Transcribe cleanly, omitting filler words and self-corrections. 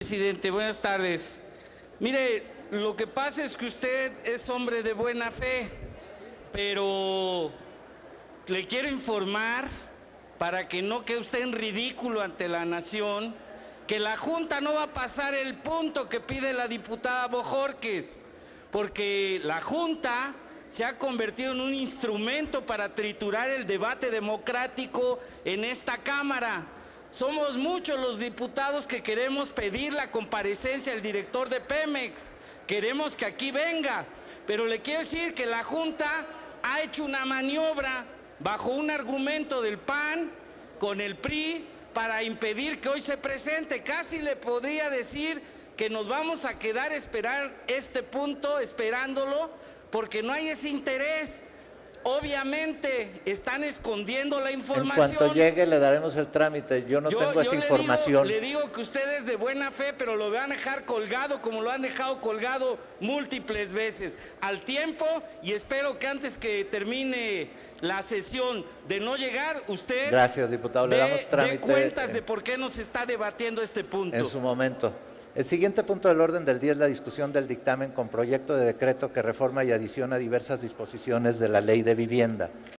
Presidente, buenas tardes. Mire, lo que pasa es que usted es hombre de buena fe, pero le quiero informar, para que no quede usted en ridículo ante la nación, que la Junta no va a pasar el punto que pide la diputada Bojorquez, porque la Junta se ha convertido en un instrumento para triturar el debate democrático en esta Cámara. Somos muchos los diputados que queremos pedir la comparecencia del director de Pemex, queremos que aquí venga, pero le quiero decir que la Junta ha hecho una maniobra bajo un argumento del PAN con el PRI para impedir que hoy se presente. Casi le podría decir que nos vamos a quedar a esperar este punto, esperándolo, porque no hay ese interés. Obviamente están escondiendo la información. En cuanto llegue le daremos el trámite. Yo no tengo esa información. Le digo que usted es de buena fe, pero lo van a dejar colgado como lo han dejado colgado múltiples veces. Al tiempo, y espero que antes que termine la sesión de no llegar, usted... Gracias, diputado. Le damos trámite. De cuentas de por qué no se está debatiendo este punto. En su momento. El siguiente punto del orden del día es la discusión del dictamen con proyecto de decreto que reforma y adiciona diversas disposiciones de la Ley de Vivienda.